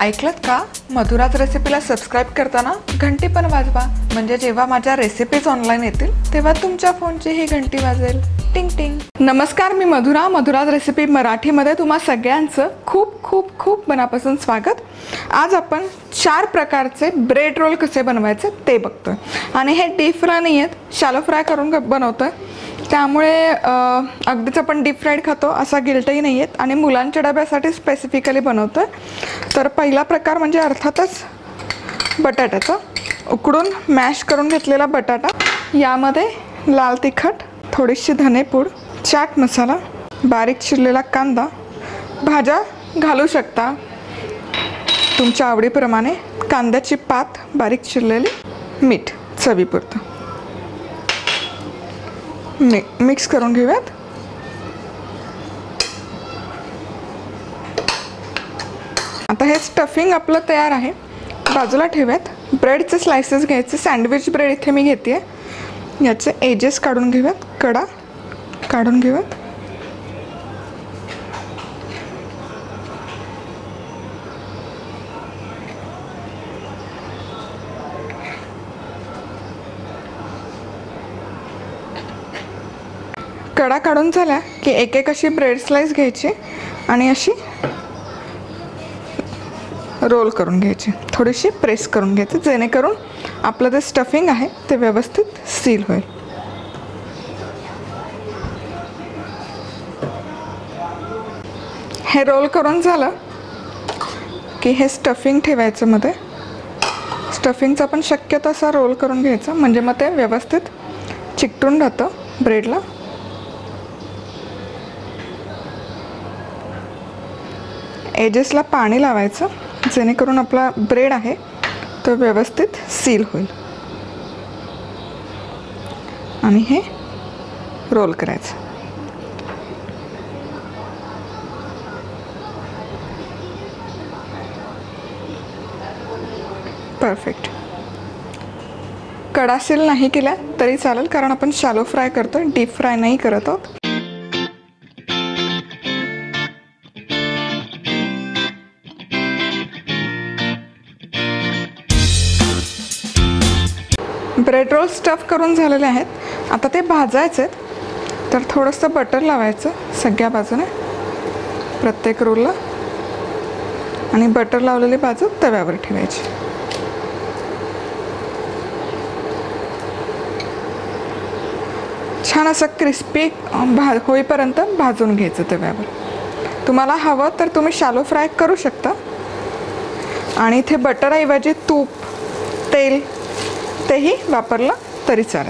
ऐकलत का? मधुराज रेसिपीला सबस्क्राइब करताना घंटी पण वाजवा, म्हणजे जेव्हा माझ्या रेसिपीज ऑनलाइन येतील तेव्हा तुमच्या फोनची ही घंटी वाजेल. टिंग टिंग. नमस्कार, मी मधुरा. मधुराज रेसिपी मराठीमध्ये तुम्हा सगळ्यांचं खूप खूप खूप मनापासून स्वागत. आज आपण 4 प्रकारचे ब्रेड रोल कसे बनवायचे ते बघतोय. आणि हे डीप फ्राय नाही आहेत, शॅलो फ्राय करून बनवतोय. त्यामुळे अगदीच आपण डीप फ्राईड खातो असा गिल्टही नाही आहेत आणि मुलांच्या डब्यासाठी स्पेसिफिकली बनवतोय. तर पहिला प्रकार म्हणजे अर्थातच बटाट्याचा, उकडून मॅश करून घेतलेला बटाटा. यामध्ये लाल तिखट, थोडीशी धनेपूड, चाट मसाला, बारीक चिरलेला कांदा, भाज्या घालू शकता तुमच्या आवडीप्रमाणे, कांद्याची पात बारीक चिरलेली, मीठ चवीपुरतं. मिक्स करून घेऊयात. आता हे स्टफिंग आपलं तयार आहे, बाजूला ठेवूयात. ब्रेडचे स्लाइसेस घ्यायचे. सँडविच ब्रेड इथे मी घेते. याचे एजेस काढून घेऊयात, कडा काढून घेऊयात. कडा काढून झाल्या की एक एक अशी ब्रेड स्लाइस घ्यायची आणि अशी रोल करून घ्यायची, थोडीशी प्रेस करून घ्यायची, जेणेकरून आपलं जे स्टफिंग आहे ते व्यवस्थित सील होईल. हे रोल करून झालं की हे स्टफिंग ठेवायचं मध्ये. स्टफिंगचा पण शक्यतो असा रोल करून घ्यायचा, म्हणजे मग ते व्यवस्थित चिकटून राहतं ब्रेडला. एजेसला पाणी लावायचं, जेणेकरून आपला ब्रेड आहे तो व्यवस्थित सील होईल. आणि हे रोल करायचं. परफेक्ट. कडा सील नाही केल्या तरी चालेल, कारण आपण शॅलो फ्राय करतो, डीप फ्राय नाही करत आहोत. ब्रेड रोल स्टफ करून झालेले आहेत. आता ते भाजायचे आहेत. तर थोडंसं बटर लावायचं सगळ्या बाजूने प्रत्येक रोलला, आणि बटर लावलेली बाजू तव्यावर ठेवायची. छान असं क्रिस्पी होईपर्यंत भाजून घ्यायचं तव्यावर. तुम्हाला हवं तर तुम्ही शॅलो फ्राय करू शकता, आणि इथे बटरऐवजी तूप, तेल तेही वापरलं तरी चालेल.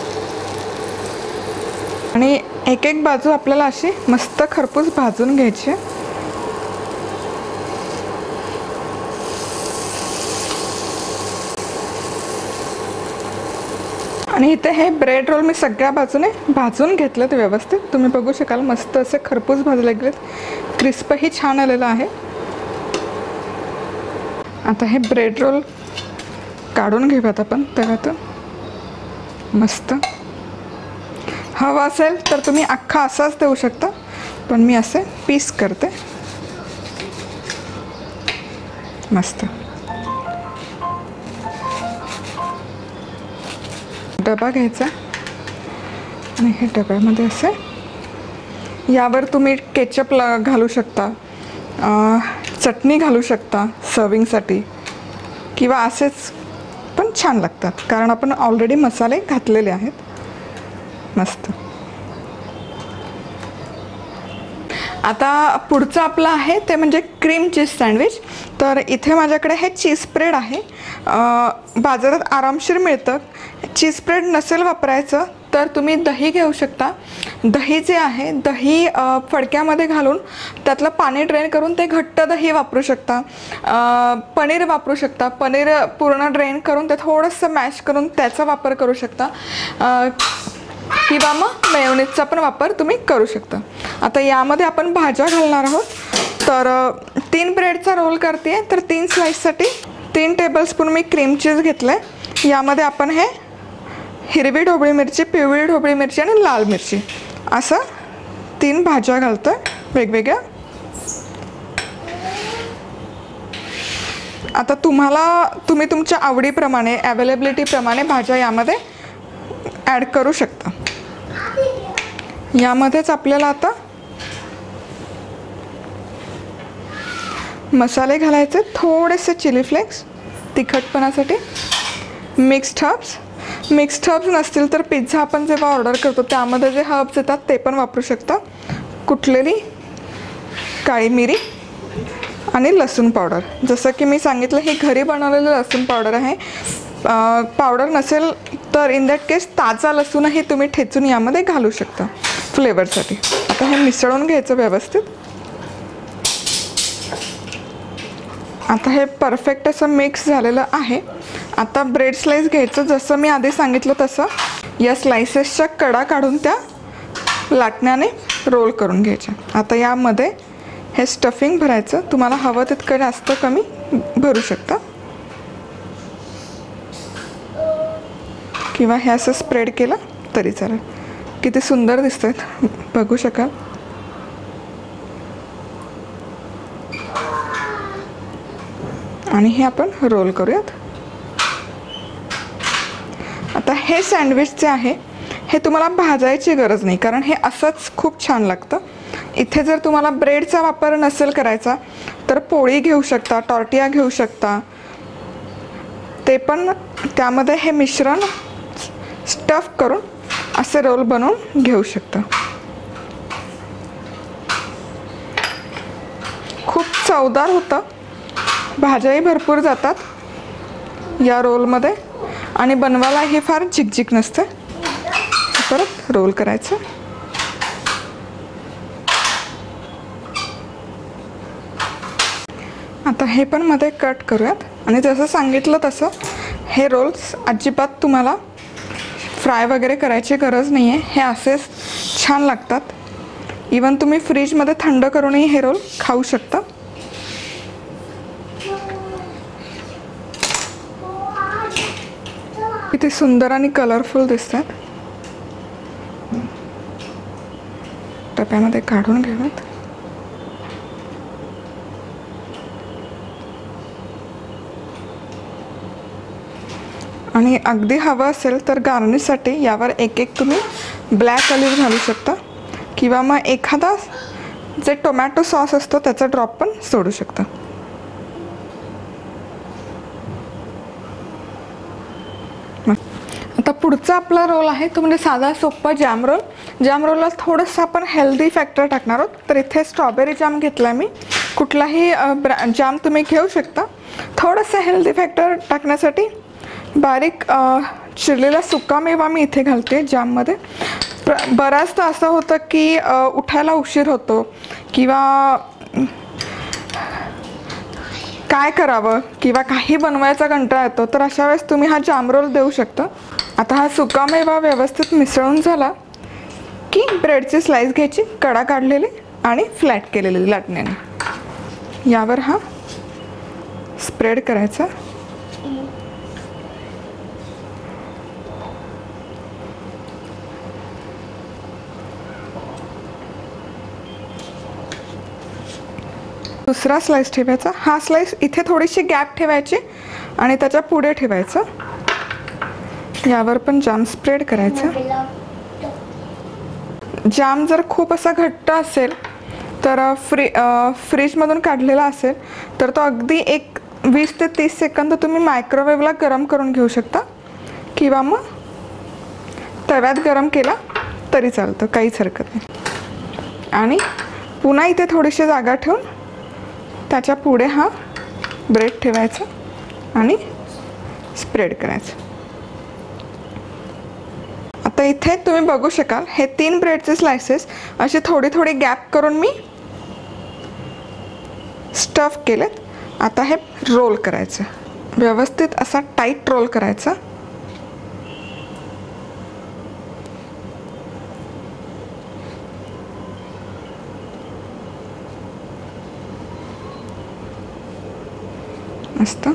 आणि एक एक बाजू आपल्याला अशी मस्त खरपूस भाजून घ्यायची. आणि इथे हे ब्रेड रोल मी सगळ्या बाजूने भाजून घेतलेत व्यवस्थित. तुम्ही बघू शकाल मस्त असे खरपूस भाजले गेलेत, क्रिस्पही छान आलेलं आहे. आता हे ब्रेड रोल काढून घेऊयात आपण तव्यातून. मस्त. हवा असेल तर तुम्ही अख्खा असाच देऊ शकता, पण मी असे पीस करते. मस्त. डबा घ्यायचा आणि हे डब्यामध्ये असे, यावर तुम्ही केचप घालू शकता, चटणी घालू शकता सर्विंगसाठी, किंवा असेच पण छान लागतात, कारण आपण ऑलरेडी मसाले घातलेले आहेत. मस्त. आता पुढचं आपलं आहे ते म्हणजे क्रीम चीज सँडविच. तर इथे माझ्याकडे हे चीज स्प्रेड आहे, बाजारात आरामशीर मिळतं. चीज स्प्रेड नसेल वापरायचं तर तुम्ही दही घेऊ शकता. दही जे आहे, दही फडक्यामध्ये घालून त्यातलं पाणी ड्रेन करून ते घट्ट दही वापरू शकता. पनीर वापरू शकता. पनीर पूर्ण ड्रेन करून ते थोडंसं मॅश करून त्याचा वापर करू शकता, किंवा मग मेयोनीजचा पण वापर तुम्ही करू शकता. आता यामध्ये आपण भाज्या घालणार आहोत. तर 3 ब्रेडचा रोल करते, तर 3 स्लाइससाठी 3 टेबलस्पून मी क्रीम चीज घेतलं आहे. यामध्ये आपण हे हिरवी ढोबळी मिरची, पिवळी ढोबळी मिरची आणि लाल मिरची असं 3 भाज्या घालतो वेगवेगळ्या. आता तुम्ही तुमच्या आवडीप्रमाणे अवेलेबिलिटीप्रमाणे भाज्या यामध्ये ॲड करू शकता. यामध्येच आपल्याला आता मसाले घालायचे, थोडेसे चिली फ्लेक्स तिखटपणासाठी, मिक्स्ड हर्ब्स नसतील तर पिझ्झा आपण जेव्हा ऑर्डर करतो त्यामध्ये जे हर्ब्स येतात ते पण वापरू शकता. कुटलेली काळी मिरी आणि लसूण पावडर. जसं की मी सांगितलं हे घरी बनवलेलं लसूण पावडर आहे. पावडर नसेल तर इन दॅट केस ताजा लसूणही तुम्ही ठेचून यामध्ये घालू शकता फ्लेवरसाठी. आता हे मिसळून घ्यायचं व्यवस्थित. आता हे परफेक्ट असं मिक्स झालेलं आहे. आता ब्रेड स्लाइस घ्यायचं, जसं मी आधी सांगितलं तसं या स्लाइसेसच्या कडा काढून त्या लाटण्याने रोल करून घ्यायच्या. आता यामध्ये हे स्टफिंग भरायचं. तुम्हाला हवं तितकं जास्त कमी भरू शकता किंवा हे असं स्प्रेड केलं तरी चालेल. किती सुंदर दिसतात बघू शकाल. आणि हे आपण रोल करूयात. आता हे सँडविच जे आहे हे तुम्हाला भाजायची गरज नाही, कारण हे असंच खूप छान लागतं. इथे जर तुम्हाला ब्रेडचा वापर नसेल करायचा तर पोळी घेऊ शकता, टॉर्टिया घेऊ शकता. ते पण त्यामध्ये हे मिश्रण स्टफ करून असे रोल बनवून घेऊ शकता. खूप चवदार होतं. भाज्याही भरपूर जातात या रोलमध्ये आणि बनवायला हे फार झिकझिक नसते. परत रोल करायचं. आता हे पण मध्ये कट करूयात. आणि जसं सांगितलं तसं हे रोल्स अजिबात तुम्हाला फ्राय वगैरे करायची गरज नाही आहे. हे असेच छान लागतात. इवन तुम्ही फ्रीजमध्ये थंड करूनही हे रोल खाऊ शकता. किती सुंदर आणि कलरफुल दिसतात. डब्यामध्ये काढून घेऊयात. आणि अगदी हवं असेल तर गार्निशसाठी यावर एक तुम्ही ब्लॅक ऑलिव्ह घालू शकता किंवा मग एखादा जे टोमॅटो सॉस असतो त्याचा ड्रॉप पण सोडू शकता. आता पुढचा आपला रोल आहे तो म्हणजे साधा सोप्पा जॅम रोल. जॅम रोलला थोडंसं आपण हेल्दी फॅक्टर टाकणार आहोत. तर इथे स्ट्रॉबेरी जॅम घेतला मी. कुठलाही जॅम तुम्ही घेऊ शकता. थोडंसं हेल्दी फॅक्टर टाकण्यासाठी बारीक चिरलेला सुकामेवा मी इथे घालते जॅममध्ये. बऱ्याचदा असं होतं की उठायला उशीर होतो किंवा काय करावं किंवा काही बनवायचा कंटाळा येतो, तर अशा वेळेस तुम्ही हा जॅम रोल देऊ शकता. आता हा सुकामेवा व्यवस्थित मिसळून झाला की ब्रेडची स्लाइस घ्यायची, कडा काढलेली आणि फ्लॅट केलेली लाटण्याने. यावर हा स्प्रेड करायचा. दुसरा स्लाइस ठेवायचा. हा स्लाइस इथे थोडीशी गॅप ठेवायची आणि त्याच्या पुढे ठेवायचं. यावर पण जाम स्प्रेड करायचं. जाम जर खूप असा घट्ट असेल तर फ्रीजमधून काढलेला असेल तर तो अगदी 20 ते 30 सेकंद तुम्ही मायक्रोवेव्हला गरम करून घेऊ शकता किंवा मग तव्यात गरम केला तरी चालतं, काहीच हरकत नाही. आणि पुन्हा इथे थोडीशी जागा ठेवून त्याच्या पुढे हा ब्रेड ठेवायचा आणि स्प्रेड करायचं. आता इथे तुम्ही बघू शकाल हे 3 ब्रेडचे स्लाइसेस असे थोडी थोडी गॅप करून मी स्टफ केलेत. आता हे रोल करायचं. व्यवस्थित असा टाईट रोल करायचा. मस्त.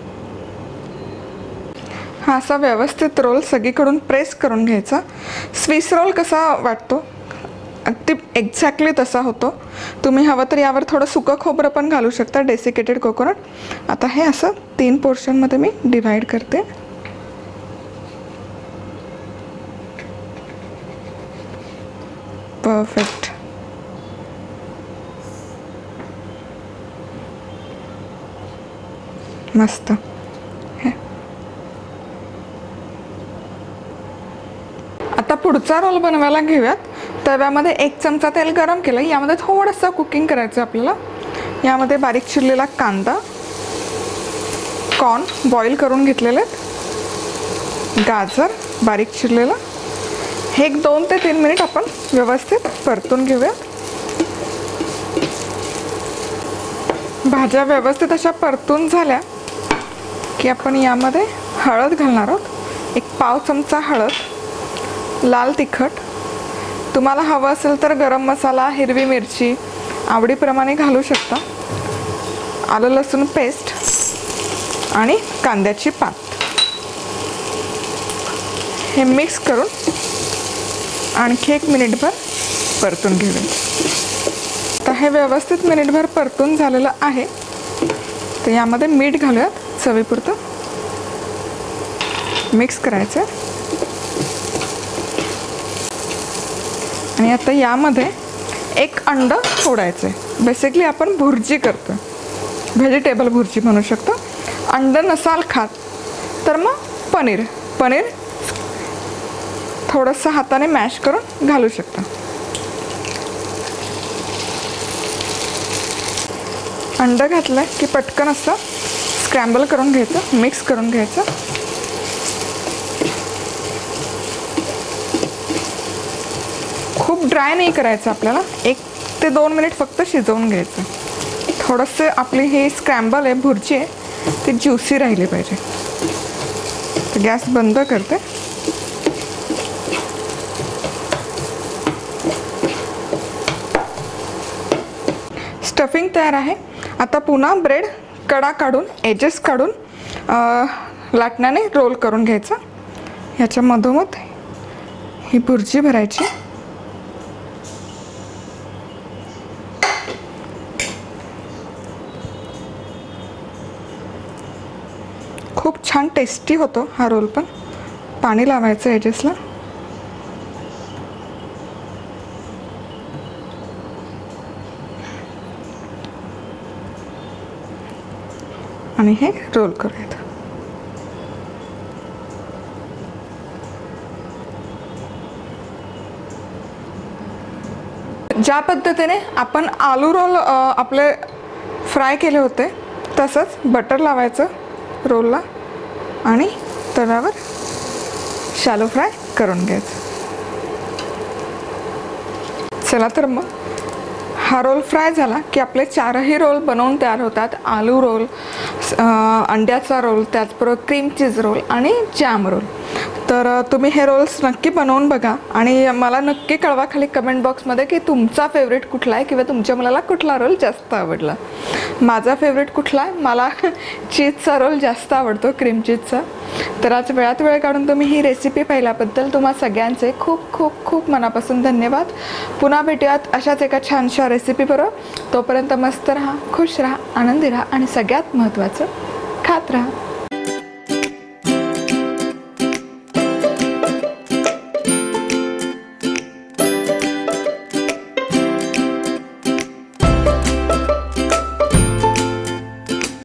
हा असा व्यवस्थित रोल सगळीकडून प्रेस करून घ्यायचा. स्विस रोल कसा वाटतो अगदी एक्झॅक्टली तसा होतो. तुम्ही हवं तर यावर थोडं सुकं खोबरं पण घालू शकता, डेसिकेटेड कोकोनट. आता हे असं 3 पोर्शनमध्ये मी डिव्हाइड करते. परफेक्ट. मस्त. आता पुढचा रोल बनवायला घेऊयात. तव्यामध्ये 1 चमचा तेल गरम केलं. यामध्ये थोडंसं कुकिंग करायचं आपल्याला. यामध्ये बारीक चिरलेला कांदा, कॉर्न बॉईल करून घेतलेले, गाजर बारीक चिरलेलं, हे 2 ते 3 मिनिट आपण व्यवस्थित परतून घेऊयात. भाज्या व्यवस्थित अशा परतून झाल्या की आपण यामध्ये हळद घालणार आहोत. 1 पाव चमचा हळद, लाल तिखट, तुम्हाला हवं असेल तर गरम मसाला, हिरवी मिरची आवडीप्रमाणे घालू शकता, आलं लसूण पेस्ट आणि कांद्याची पात. हे मिक्स करून आणखी 1 मिनिटभर परतून घेऊया. आता हे व्यवस्थित मिनिटभर परतून झालेलं आहे. तर यामध्ये मीठ घालूयात चवीपुरतं. मिक्स करायचं. आणि आता यामध्ये 1 अंडं फोडायचं आहे. बेसिकली आपण भुर्जी करतो, व्हेजिटेबल भुर्जी म्हणू शकतो. अंडं नसाल खात तर मग पनीर थोडंसं हाताने मॅश करून घालू शकता. अंडं घातलं की पटकन असं स्क्रॅम्बल करून घ्यायचं, मिक्स करून घ्यायचं. खूप ड्राय नाही करायचं आपल्याला. 1 ते 2 मिनिट फक्त शिजवून घ्यायचं. थोडंसं आपली ही स्क्रॅम्बल आहे, भुर्जी आहे, ती ज्युसी राहिली पाहिजे. तर गॅस बंद करते. स्टफिंग तयार आहे. आता पुन्हा ब्रेड कडा काढून, एजेस काढून लाटण्याने रोल करून घ्यायचं. ह्याच्या मधोमध ही भुर्जी भरायची. खूप छान टेस्टी होतो हा रोल पण. पाणी लावायचं एजेसला. आणि हे रोल करूयात. ज्या पद्धतीने आपण आलू रोल आपले फ्राय केले होते तसंच बटर लावायचं रोलला आणि तव्यावर शॅलो फ्राय करून घ्यायचं. चला तर मग हा रोल फ्राय झाला की आपले 4ही रोल बनवून तयार होतात. आलू रोल, अंड्याचा रोल, त्याचबरोबर क्रीम चीज रोल आणि जॅम रोल. तर तुम्ही हे रोल्स नक्की बनवून बघा आणि मला नक्की कळवा खाली कमेंट बॉक्समध्ये की तुमचा फेवरेट कुठला आहे किंवा तुमच्या मुलाला कुठला रोल जास्त आवडला. माझा फेवरेट कुठला आहे, मला चीजचा रोल जास्त आवडतो, क्रीम चीजचा. तर आज वेळात वेळ काढून तुम्ही ही रेसिपी पाहिल्याबद्दल तुम्हा सगळ्यांचे खूप खूप खूप मनापासून धन्यवाद. पुन्हा भेटूयात अशाच एका छानशा रेसिपीबरोबर. तोपर्यंत मस्त राहा, खुश राहा, आनंदी राहा आणि सगळ्यात महत्त्वाचं खात राहा.